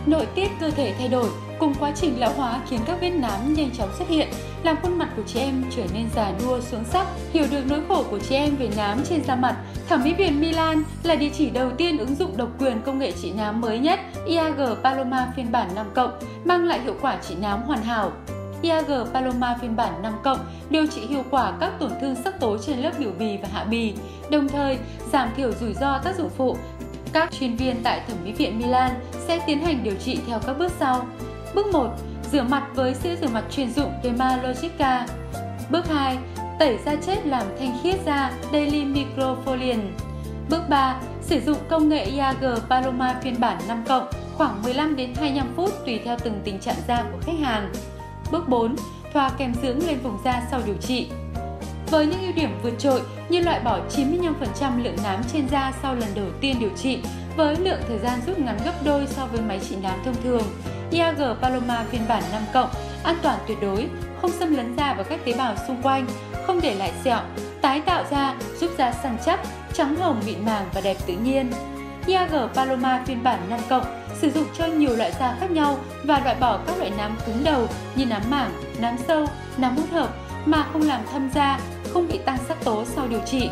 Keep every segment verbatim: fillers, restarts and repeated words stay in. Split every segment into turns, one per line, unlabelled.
Nội tiết cơ thể thay đổi cùng quá trình lão hóa khiến các vết nám nhanh chóng xuất hiện, làm khuôn mặt của chị em trở nên già nua xuống sắc. Hiểu được nỗi khổ của chị em về nám trên da mặt, Thẩm mỹ viện Milan là địa chỉ đầu tiên ứng dụng độc quyền công nghệ trị nám mới nhất i a giê Paloma phiên bản năm cộng, mang lại hiệu quả trị nám hoàn hảo. i a giê Paloma phiên bản năm cộng điều trị hiệu quả các tổn thương sắc tố trên lớp biểu bì và hạ bì, đồng thời giảm thiểu rủi ro tác dụng phụ. Các chuyên viên tại Thẩm mỹ viện Milan sẽ tiến hành điều trị theo các bước sau. Bước một. Rửa mặt với sữa rửa mặt chuyên dụng Dermalogica. Bước hai. Tẩy da chết làm thanh khiết da Daily Microfoliant. Bước ba. Sử dụng công nghệ i a giê Paloma phiên bản năm cộng khoảng mười lăm đến hai mươi lăm phút tùy theo từng tình trạng da của khách hàng. Bước bốn. Thoa kem dưỡng lên vùng da sau điều trị. Với những ưu điểm vượt trội như loại bỏ chín mươi lăm phần trăm lượng nám trên da sau lần đầu tiên điều trị, với lượng thời gian rút ngắn gấp đôi so với máy trị nám thông thường, i a giê Paloma phiên bản năm cộng an toàn tuyệt đối, không xâm lấn da và các tế bào xung quanh, không để lại sẹo, tái tạo da, giúp da săn chắc, trắng hồng mịn màng và đẹp tự nhiên. i a giê Paloma phiên bản năm cộng sử dụng cho nhiều loại da khác nhau và loại bỏ các loại nám cứng đầu như nám mảng, nám sâu, nám hút hợp mà không làm thâm da, không bị tăng sắc tố sau điều trị.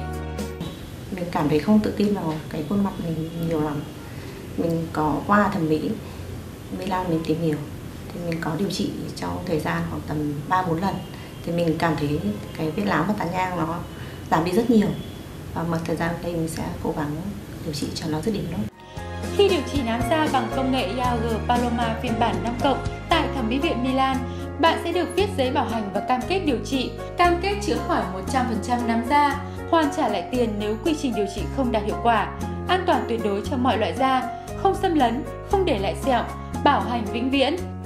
Mình cảm thấy không tự tin vào cái khuôn mặt mình nhiều lắm. Mình có qua thẩm mỹ Milan mình tìm hiểu, thì mình có điều trị trong thời gian khoảng tầm ba bốn lần. Thì mình cảm thấy cái vết nám và tàn nhang nó giảm đi rất nhiều. Và một thời gian đây mình sẽ cố gắng điều trị cho nó dứt điểm luôn.
Khi điều trị nám da bằng công nghệ i a giê Paloma phiên bản năm cộng tại Thẩm mỹ viện Milan, bạn sẽ được viết giấy bảo hành và cam kết điều trị, cam kết chữa khỏi một trăm phần trăm nám da, hoàn trả lại tiền nếu quy trình điều trị không đạt hiệu quả, an toàn tuyệt đối cho mọi loại da, không xâm lấn, không để lại sẹo, bảo hành vĩnh viễn.